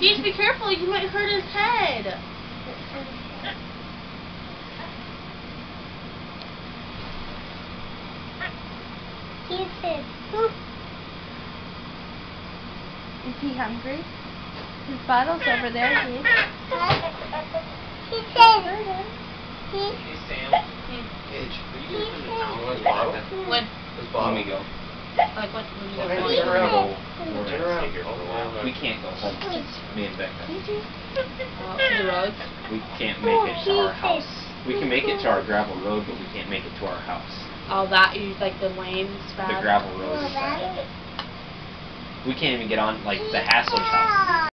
Gage, be careful, you might hurt his head. Is he hungry? His bottle's over there, Gage. He said. Hey, Sam. Gage, are you going to the town? Where's Bob? When? Where's Bob? When we go. Like what? When you Turn go around. We're Turn gonna around. stay here for a while. We can't go home. Me and Becca. to the roads? We can't make it to our house. We can make it to our gravel road, but we can't make it to our house. All that, you like the lanes bad? The gravel road is bad. We can't even get on, like, the Hassler's house.